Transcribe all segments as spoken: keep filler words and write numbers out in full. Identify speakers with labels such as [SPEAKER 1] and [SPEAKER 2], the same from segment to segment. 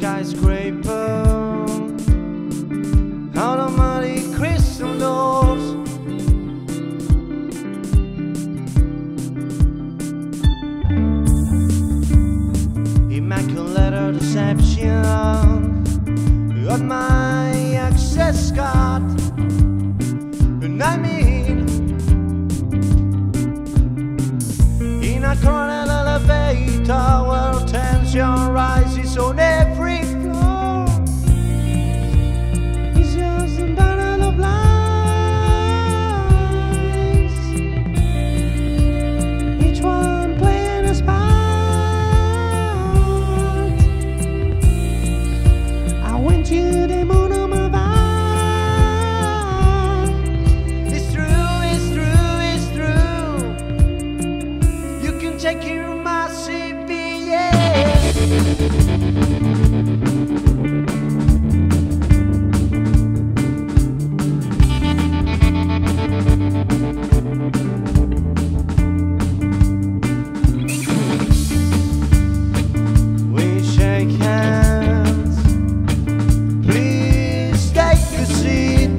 [SPEAKER 1] skyscraper, automatic crystal doors. Immaculate deception on my access card. And I mean, in a corner elevator where tension rises on every floor, it's just a battle of lies, each one playing a part. I went to the moon on my back. It's true, it's true, it's true. You can check your my C P, yeah. We shake hands, please take a seat.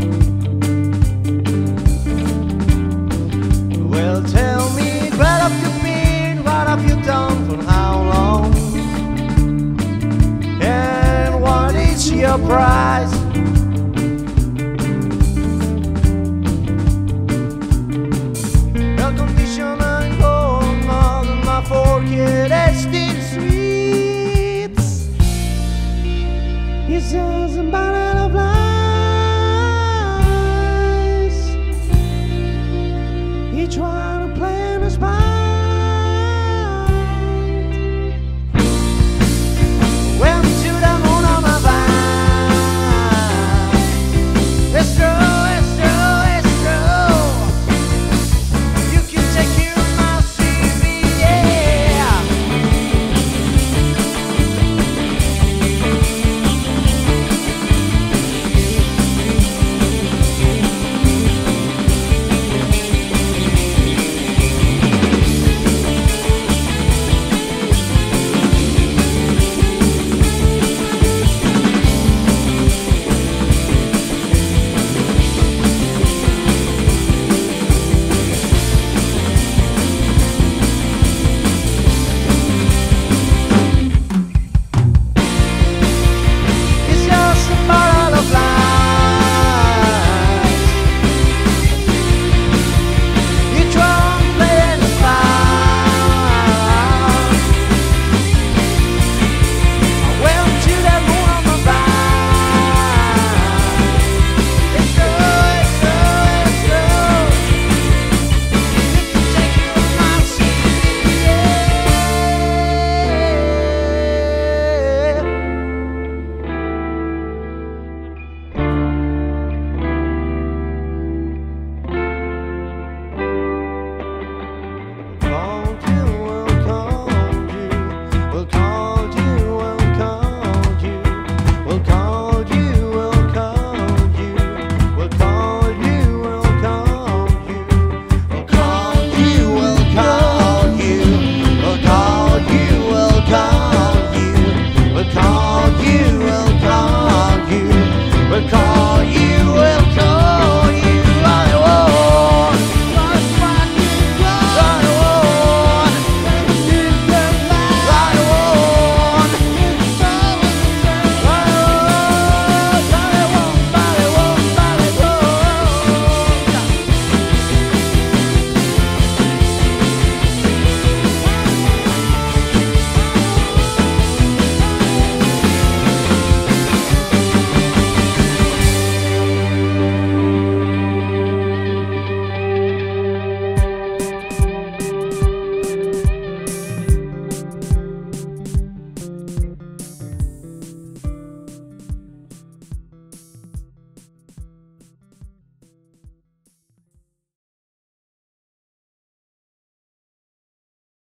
[SPEAKER 1] Well, tell me, what have you been, what have you done, for how long? And what is your price?